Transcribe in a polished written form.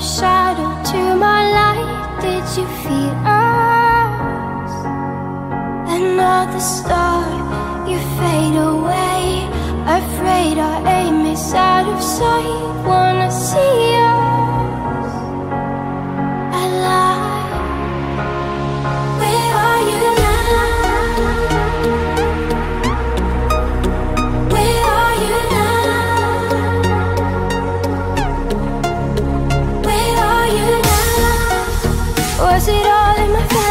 shadow to my light. Did you feel us? Another star, you fade away. Afraid our aim is out of sight. Wanna see us alive. Where are you now? Where are you now? Where are you now? Was it all in my face?